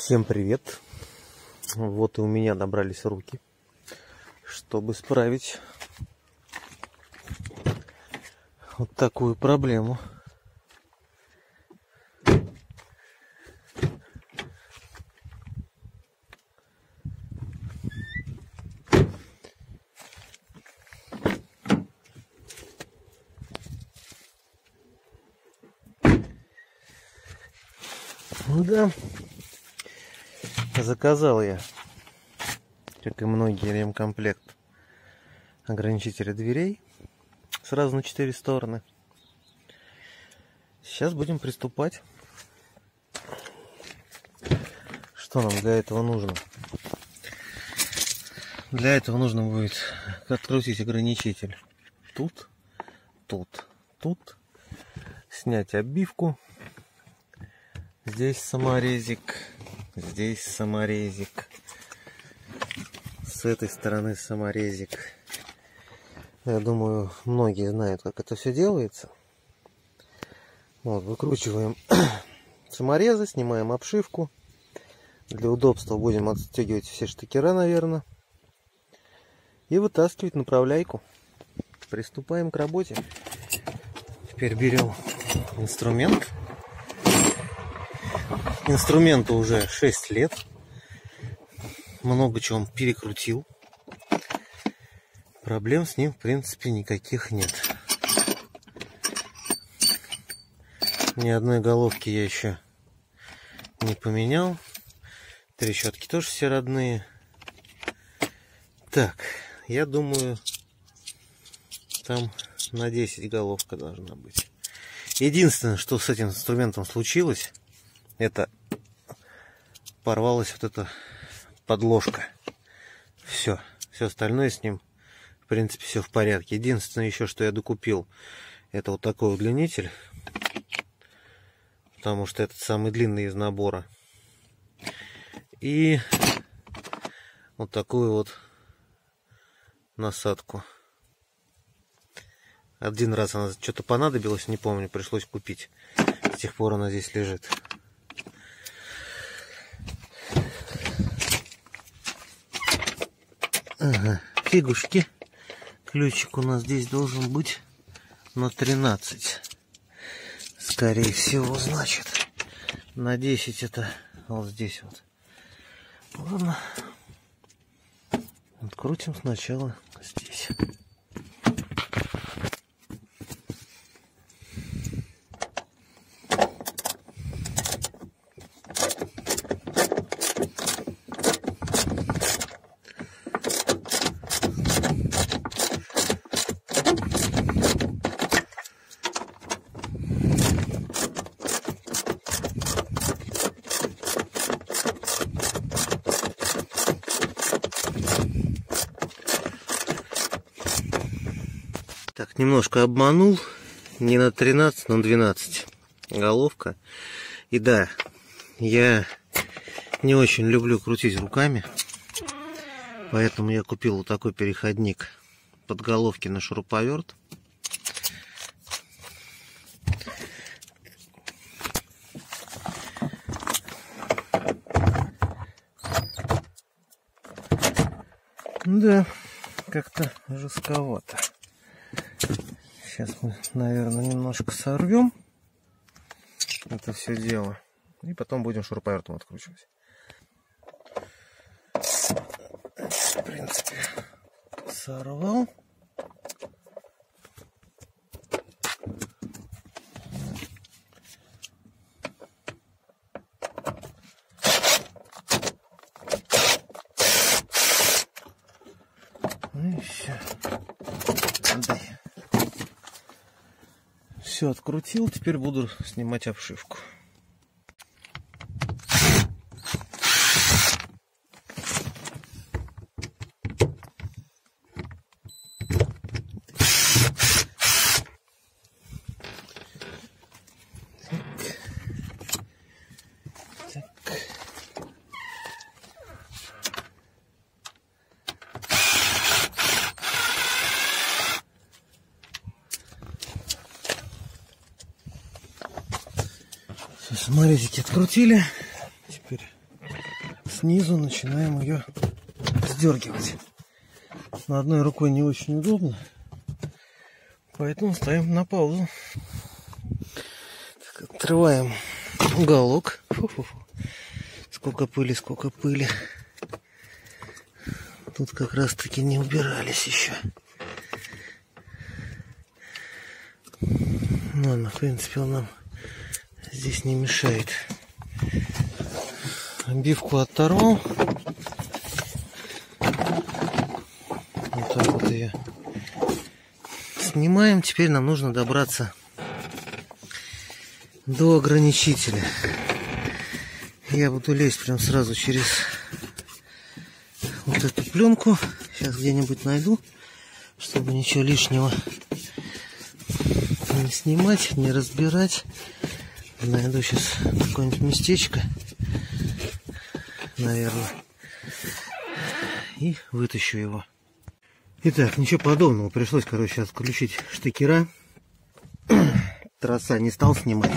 Всем привет! Вот и у меня набрались руки, чтобы исправить вот такую проблему. Да, заказал я, как и многие, ремкомплект ограничителя дверей сразу на 4 стороны. Сейчас будем приступать. Что нам для этого нужно? Для этого нужно будет открутить ограничитель тут, снять обивку. Здесь саморезик, здесь саморезик, с этой стороны саморезик. Я думаю, многие знают, как это все делается. Вот, выкручиваем саморезы, снимаем обшивку. Для удобства будем отстегивать все штекера, наверное, и вытаскивать направляйку. Приступаем к работе. Теперь берем инструмент. Инструменту уже 6 лет. Много чего он перекрутил. Проблем с ним, в принципе, никаких нет. Ни одной головки я еще не поменял. Трещотки тоже все родные. Так, я думаю, там на 10 головка должна быть. Единственное, что с этим инструментом случилось, это порвалась вот эта подложка. Все остальное с ним, в принципе, все в порядке. Единственное еще, что я докупил, это вот такой удлинитель, потому что этот самый длинный из набора. И вот такую вот насадку. Один раз она что-то понадобилась, не помню, пришлось купить. С тех пор она здесь лежит. Ага, фигушки. Ключик у нас здесь должен быть на 13. Скорее всего, значит. На 10 это вот здесь вот. Ладно. Открутим сначала здесь. Так, немножко обманул. Не на 13, но на 12 головка. И да, я не очень люблю крутить руками. Поэтому я купил вот такой переходник под головки на шуруповерт. Да, как-то жестковато. Сейчас мы, наверное, немножко сорвем это все дело. И потом будем шуруповертом откручивать. В принципе, сорвал. Ну и все. Все открутил, теперь буду снимать обшивку. Саморезики открутили. Теперь снизу начинаем ее сдергивать. Но одной рукой не очень удобно, поэтому ставим на паузу. Так, отрываем уголок. Фу-фу-фу. Сколько пыли, сколько пыли. Тут как раз таки не убирались еще. Ладно, в принципе, он нам здесь не мешает. Обивку оторвал. Вот так вот ее снимаем. Теперь нам нужно добраться до ограничителя. Я буду лезть прям сразу через вот эту пленку. Сейчас где-нибудь найду, чтобы ничего лишнего не снимать, не разбирать. Найду сейчас какое-нибудь местечко, наверное, и вытащу его. Итак, ничего подобного. Пришлось, короче, отключить штекера. Троса не стал снимать.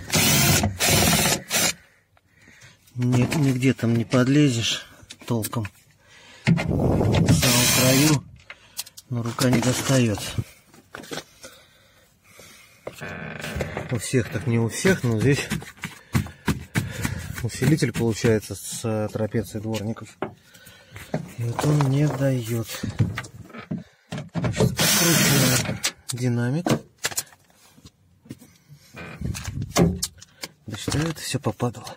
Нигде там не подлезешь толком. В самом краю, но рука не достает. У всех так не у всех, но здесь усилитель получается с трапецией дворников. И вот он не дает. Сейчас подкручиваем динамик. Да что это все попадало?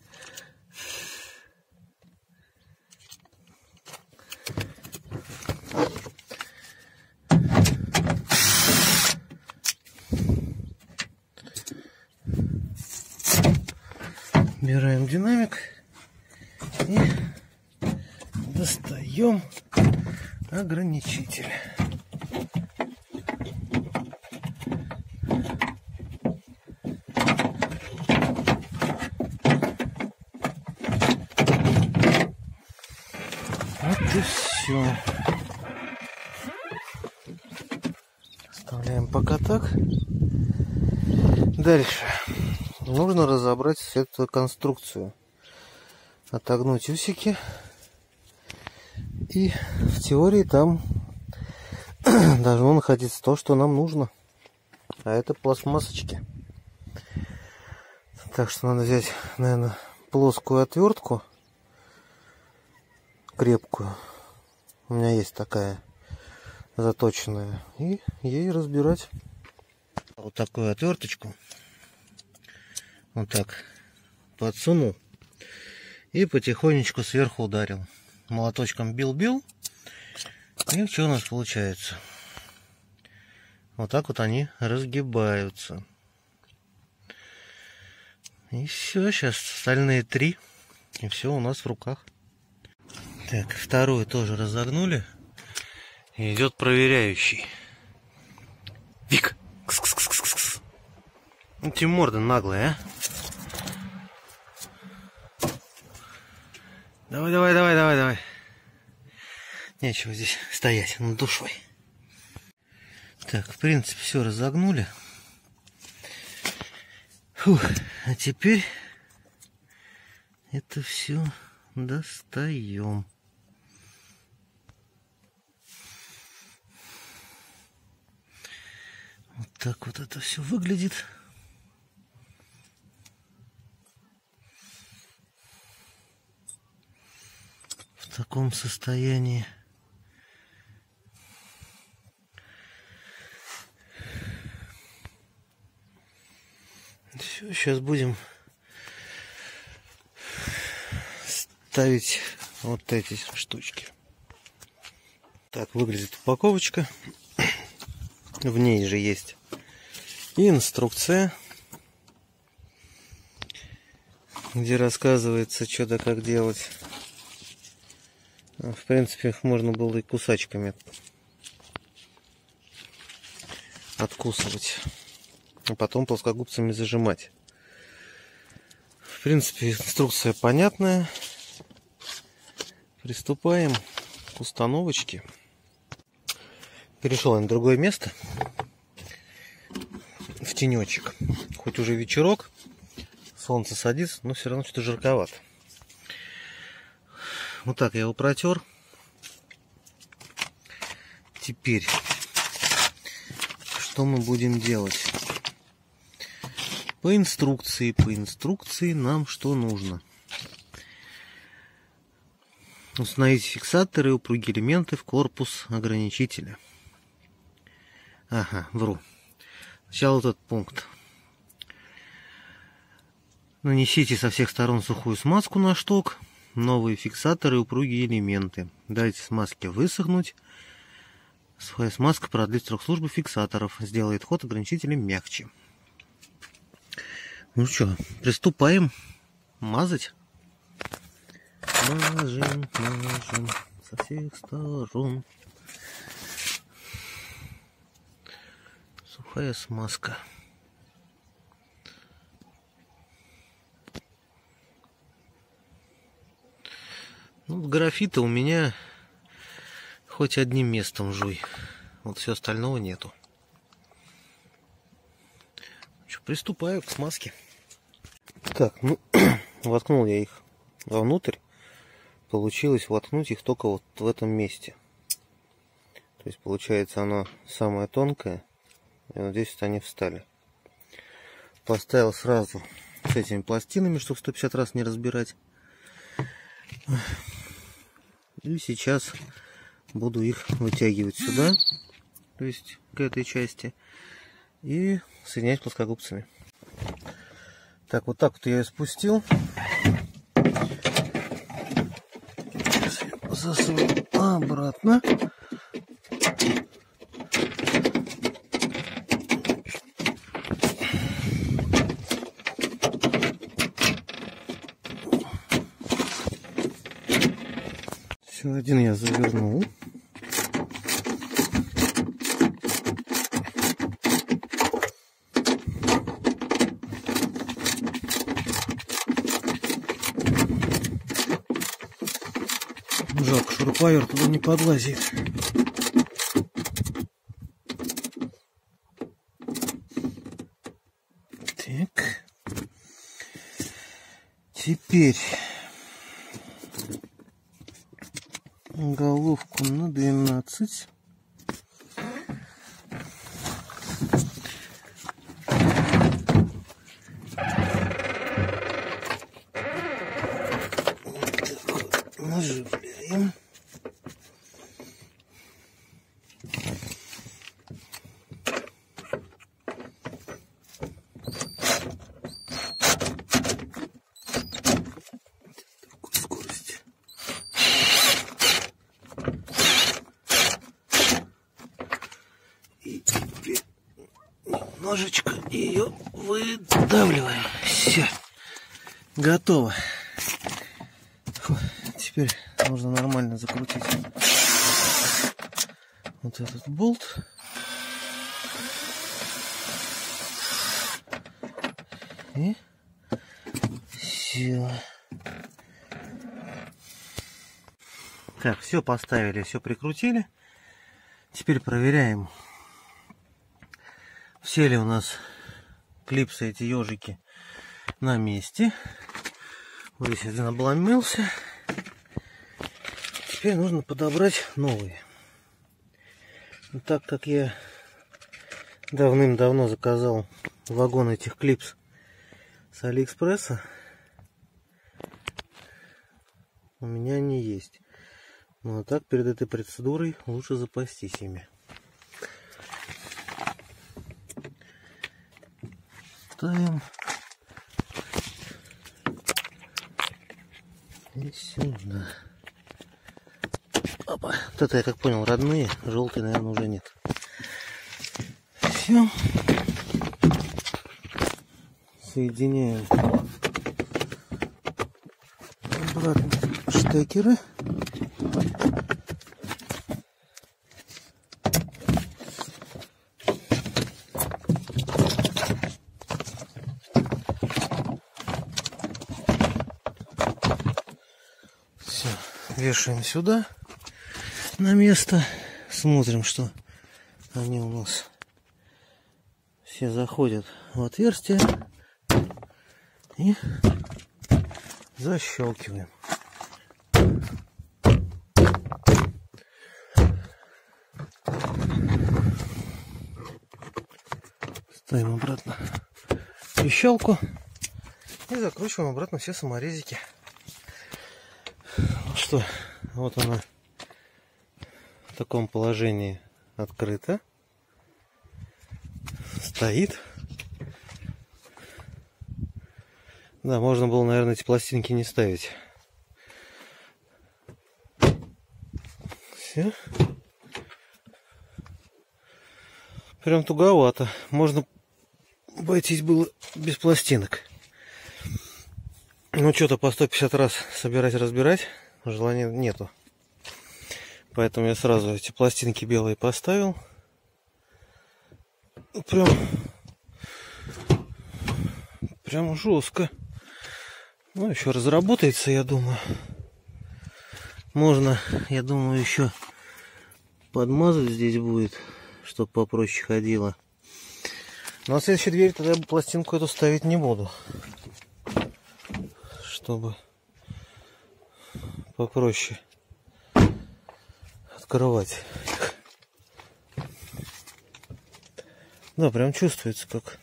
Убираем динамик и достаем ограничитель. Вот и все. Оставляем пока так. Дальше. Нужно разобрать эту конструкцию. Отогнуть усики. И в теории там должно находиться то, что нам нужно. А это пластмассочки. Так что надо взять, наверное, плоскую отвертку. Крепкую. У меня есть такая заточенная. И ей разбирать. Вот такую отверточку. Вот так подсунул и потихонечку сверху ударил. Молоточком бил-бил. И что у нас получается? Вот так вот они разгибаются. И все, сейчас остальные 3. И все у нас в руках. Так, вторую тоже разогнули. И идет проверяющий. Вик! Кс-кс-кс-кс-кс. Ну, тебе морда наглая, а? Давай. Нечего здесь стоять над душой. Так, в принципе, все разогнули. Фух, а теперь это все достаем. Вот так вот это все выглядит. В таком состоянии. Все, сейчас будем ставить вот эти штучки. Так выглядит упаковочка. В ней же есть и инструкция, где рассказывается, что да как делать. В принципе, их можно было и кусачками откусывать, а потом плоскогубцами зажимать. В принципе, инструкция понятная. Приступаем к установочке. Перешел я на другое место, в тенечек. Хоть уже вечерок, солнце садится, но все равно что-то жарковато. Вот так я его протер. Теперь, что мы будем делать? По инструкции нам что нужно? Установить фиксаторы и упругие элементы в корпус ограничителя. Ага, вру. Сначала этот пункт. Нанесите со всех сторон сухую смазку на шток, новые фиксаторы и упругие элементы. Дайте смазке высохнуть. Сухая смазка продлит срок службы фиксаторов, сделает ход ограничителя мягче. Ну что, приступаем мазать. Мажем со всех сторон. Сухая смазка. Ну, графита у меня хоть одним местом жуй. Вот все остального нету. Что, приступаю к смазке. Так, ну, воткнул я их вовнутрь. Получилось воткнуть их только вот в этом месте. То есть получается оно самое тонкое. И вот здесь вот они встали. Поставил сразу с этими пластинами, чтобы 150 раз не разбирать. И сейчас буду их вытягивать сюда, то есть к этой части, и соединять плоскогубцами. Так, вот так вот я ее спустил. Засунул обратно. Все, один я завернул. Жалко, шуруповерт туда не подлазит. Так. Теперь головку на 12. Наживляем. Скорость. И теперь немножечко ее выдавливаем. Все. Готово. Фу, теперь нужно нормально закрутить вот этот болт. И все. Так, все поставили, все прикрутили. Теперь проверяем, все ли у нас клипсы, эти ежики, на месте. Вот здесь один обломился. Теперь нужно подобрать новые. Но так как я давным-давно заказал вагон этих клипс с Алиэкспресса, у меня они есть. Ну а так перед этой процедурой лучше запастись ими. Ставим и сюда. Опа. Вот это, я как понял, родные. Желтые, наверное, уже нет. Все. Соединяем обратно штекеры. Все, вешаем сюда на место. Смотрим, что они у нас все заходят в отверстие. И защелкиваем. Ставим обратно пищалку и закручиваем обратно все саморезики. Ну что, вот она в таком положении открыта, стоит. Да, можно было, наверное, эти пластинки не ставить. Все. Прям туговато. Можно обойтись было без пластинок. Ну, что-то по 150 раз собирать-разбирать желания нету. Поэтому я сразу эти пластинки белые поставил. Прям жестко. Ну, еще разработается, я думаю. Можно, я думаю, еще подмазать здесь будет, чтобы попроще ходило. Но на следующей двери тогда я пластинку эту ставить не буду. Чтобы попроще открывать. Да, прям чувствуется как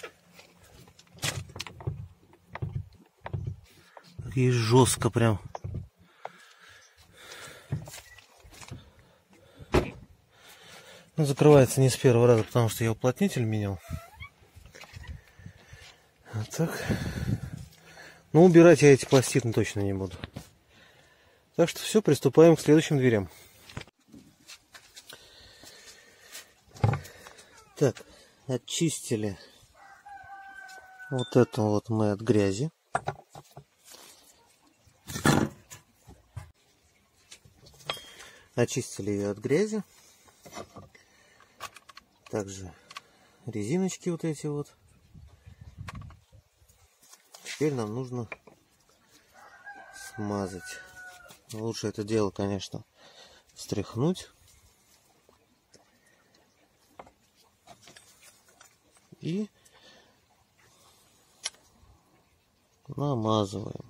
и жестко прям. Ну, закрывается не с первого раза, потому что я уплотнитель менял. А так. Но убирать я эти пластины точно не буду. Так что все, приступаем к следующим дверям. Так, очистили вот это вот мы от грязи. Очистили ее от грязи. Также резиночки вот эти вот. Теперь нам нужно смазать. Лучше это дело, конечно, стряхнуть. И намазываем.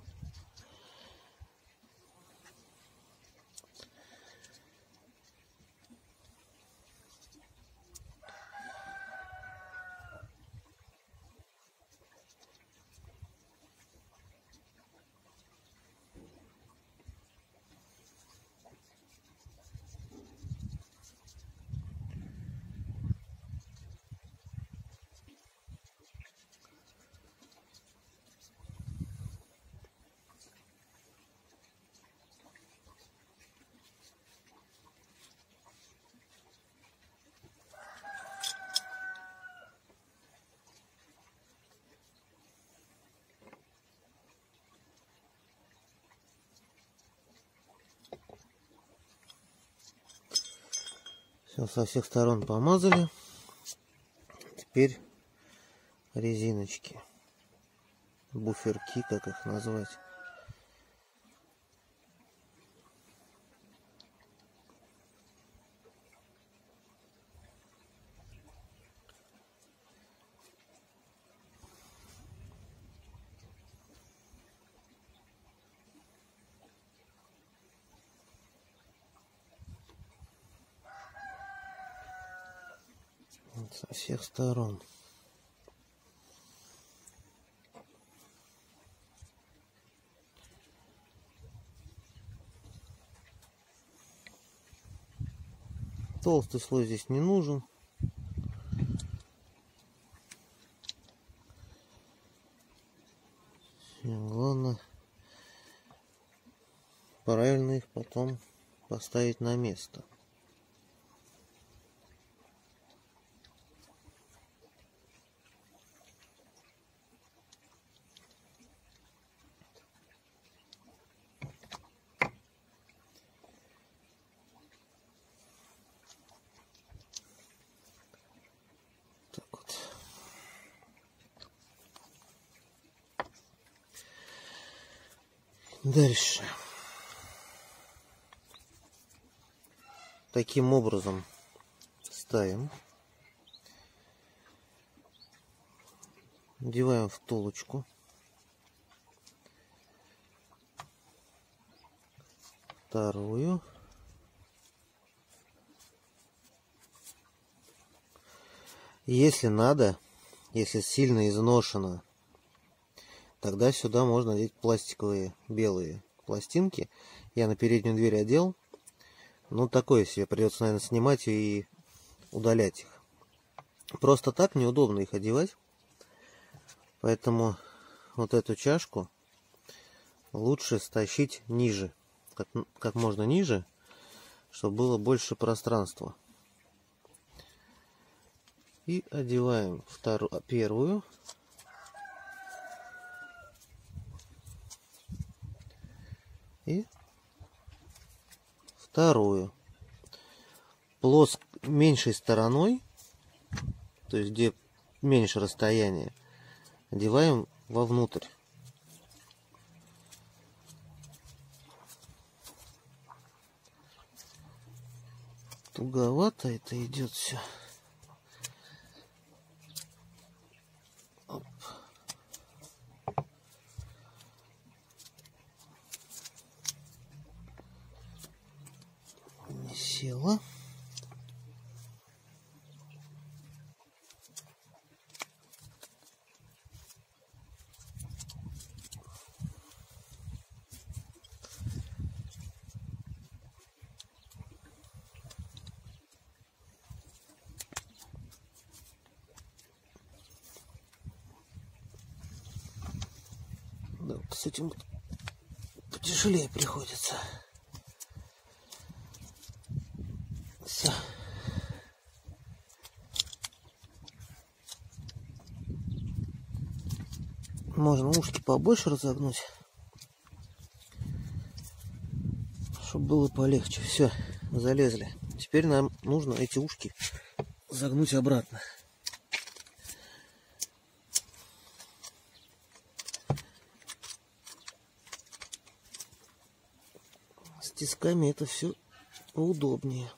Все, со всех сторон помазали. Теперь резиночки. Буферки, как их назвать. Вот со всех сторон. Толстый слой здесь не нужен. Главное правильно их потом поставить на место. Так вот. Дальше. Таким образом ставим. Надеваем втулочку. Вторую. Если надо, если сильно изношено, тогда сюда можно одеть пластиковые белые пластинки. Я на переднюю дверь одел. Ну, такое себе, придется, наверное, снимать и удалять их. Просто так неудобно их одевать. Поэтому вот эту чашку лучше стащить ниже. Как можно ниже, чтобы было больше пространства. И одеваем первую. И вторую. Меньшей стороной, то есть где меньше расстояние, одеваем вовнутрь. Туговато это идет все. Оп. Не села. Да, вот с этим потяжелее приходится. Все. Можно ушки побольше разогнуть, чтобы было полегче. Все, залезли. Теперь нам нужно эти ушки загнуть обратно. С тисками это все поудобнее.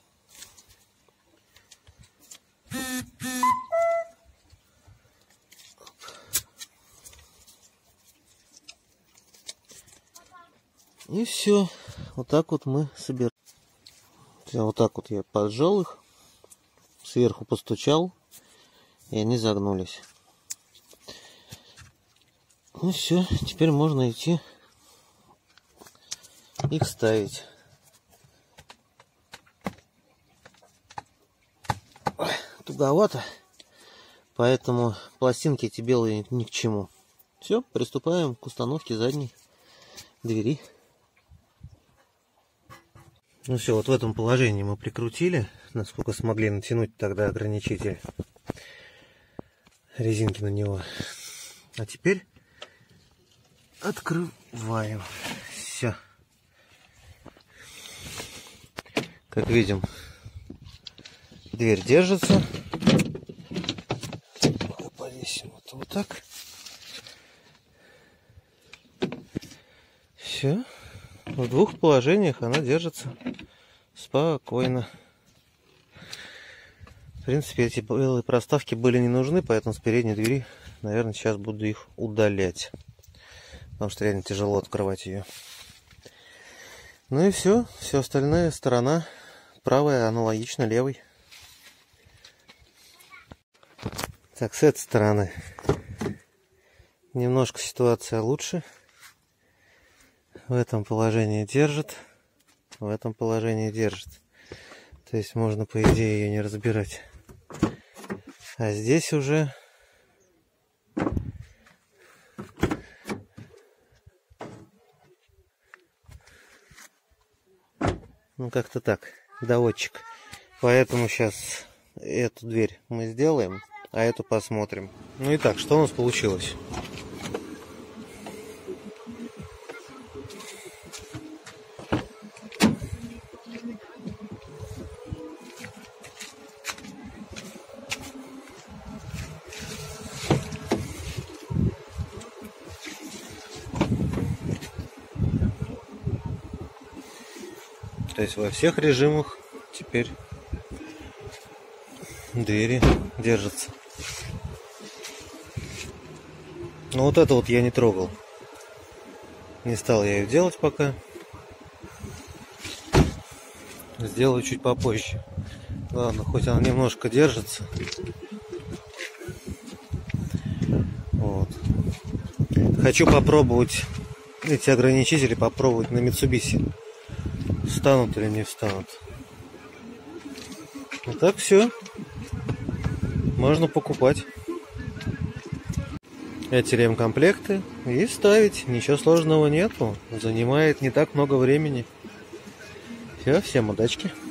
И все. Вот так вот мы собираем. Вот так вот я поджал их. Сверху постучал. И они загнулись. Ну все. Теперь можно идти их ставить. Туговато. Поэтому пластинки эти белые ни к чему. Все. Приступаем к установке задней двери. Ну все, вот в этом положении мы прикрутили, насколько смогли натянуть тогда ограничитель резинки на него. А теперь открываем. Все. Как видим, дверь держится. Повесим вот так. Все. В двух положениях она держится спокойно. В принципе, эти белые проставки были не нужны, поэтому с передней двери, наверное, сейчас буду их удалять. Потому что реально тяжело открывать ее. Ну и все. Все остальная сторона правая аналогично левой. Так, с этой стороны немножко ситуация лучше. В этом положении держит, в этом положении держит. То есть можно, по идее, ее не разбирать. А здесь уже ну как-то так, доводчик. Поэтому сейчас эту дверь мы сделаем, а эту посмотрим. Ну и так, что у нас получилось? То есть во всех режимах теперь двери держатся. Но вот это вот я не трогал. Не стал я ее делать пока. Сделаю чуть попозже. Ладно, хоть она немножко держится. Вот. Хочу попробовать эти ограничители, попробовать на Mitsubishi. Встанут или не встанут. А так все. Можно покупать эти ремкомплекты и ставить. Ничего сложного нету. Занимает не так много времени. Все, всем удачки.